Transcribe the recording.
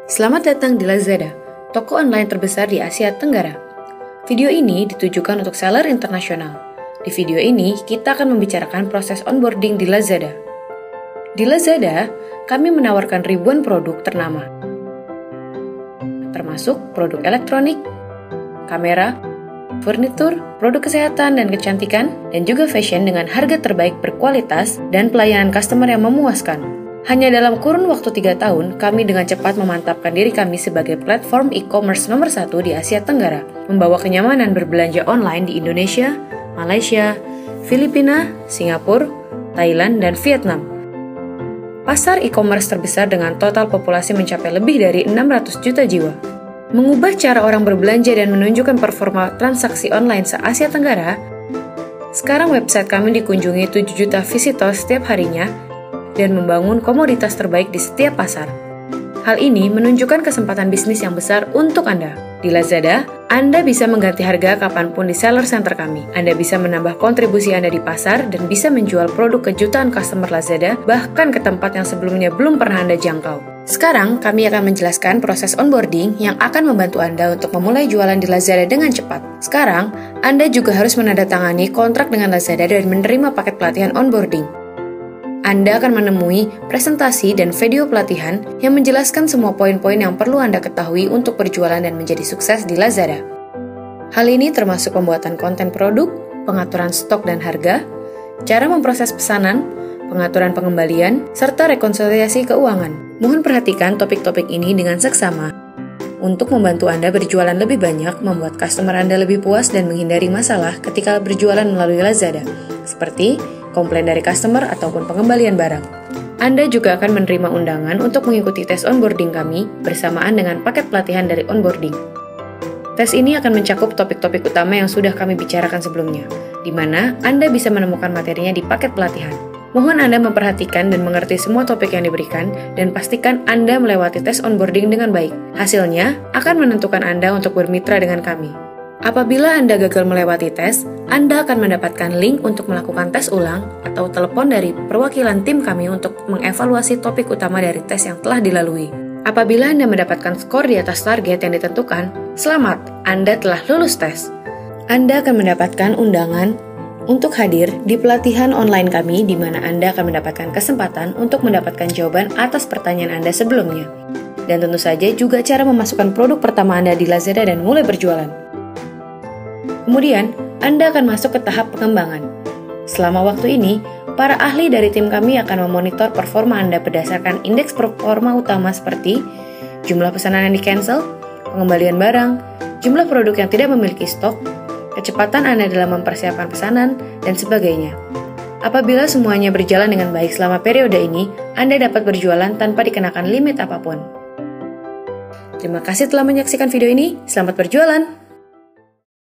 Selamat datang di Lazada, toko online terbesar di Asia Tenggara. Video ini ditujukan untuk seller internasional. Di video ini, kita akan membicarakan proses onboarding di Lazada. Di Lazada, kami menawarkan ribuan produk ternama, termasuk produk elektronik, kamera, furnitur, produk kesehatan dan kecantikan, dan juga fashion dengan harga terbaik berkualitas dan pelayanan customer yang memuaskan. Hanya dalam kurun waktu 3 tahun, kami dengan cepat memantapkan diri kami sebagai platform e-commerce nomor 1 di Asia Tenggara, membawa kenyamanan berbelanja online di Indonesia, Malaysia, Filipina, Singapura, Thailand, dan Vietnam. Pasar e-commerce terbesar dengan total populasi mencapai lebih dari 600 juta jiwa. Mengubah cara orang berbelanja dan menunjukkan performa transaksi online se-Asia Tenggara, sekarang website kami dikunjungi 7 juta visitor setiap harinya, dan membangun komoditas terbaik di setiap pasar. Hal ini menunjukkan kesempatan bisnis yang besar untuk Anda. Di Lazada, Anda bisa mengganti harga kapanpun di seller center kami. Anda bisa menambah kontribusi Anda di pasar dan bisa menjual produk kejutan customer Lazada bahkan ke tempat yang sebelumnya belum pernah Anda jangkau. Sekarang, kami akan menjelaskan proses onboarding yang akan membantu Anda untuk memulai jualan di Lazada dengan cepat. Sekarang, Anda juga harus menandatangani kontrak dengan Lazada dan menerima paket pelatihan onboarding. Anda akan menemui presentasi dan video pelatihan yang menjelaskan semua poin-poin yang perlu Anda ketahui untuk berjualan dan menjadi sukses di Lazada. Hal ini termasuk pembuatan konten produk, pengaturan stok dan harga, cara memproses pesanan, pengaturan pengembalian, serta rekonsiliasi keuangan. Mohon perhatikan topik-topik ini dengan seksama untuk membantu Anda berjualan lebih banyak, membuat customer Anda lebih puas dan menghindari masalah ketika berjualan melalui Lazada, seperti komplain dari customer ataupun pengembalian barang. Anda juga akan menerima undangan untuk mengikuti tes onboarding kami bersamaan dengan paket pelatihan dari onboarding. Tes ini akan mencakup topik-topik utama yang sudah kami bicarakan sebelumnya, di mana Anda bisa menemukan materinya di paket pelatihan. Mohon Anda memperhatikan dan mengerti semua topik yang diberikan dan pastikan Anda melewati tes onboarding dengan baik. Hasilnya akan menentukan Anda untuk bermitra dengan kami. Apabila Anda gagal melewati tes, Anda akan mendapatkan link untuk melakukan tes ulang atau telepon dari perwakilan tim kami untuk mengevaluasi topik utama dari tes yang telah dilalui. Apabila Anda mendapatkan skor di atas target yang ditentukan, selamat, Anda telah lulus tes. Anda akan mendapatkan undangan untuk hadir di pelatihan online kami di mana Anda akan mendapatkan kesempatan untuk mendapatkan jawaban atas pertanyaan Anda sebelumnya. Dan tentu saja juga cara memasukkan produk pertama Anda di Lazada dan mulai berjualan. Kemudian, Anda akan masuk ke tahap pengembangan. Selama waktu ini, para ahli dari tim kami akan memonitor performa Anda berdasarkan indeks performa utama seperti jumlah pesanan yang di-cancel, pengembalian barang, jumlah produk yang tidak memiliki stok, kecepatan Anda dalam mempersiapkan pesanan, dan sebagainya. Apabila semuanya berjalan dengan baik selama periode ini, Anda dapat berjualan tanpa dikenakan limit apapun. Terima kasih telah menyaksikan video ini, selamat berjualan!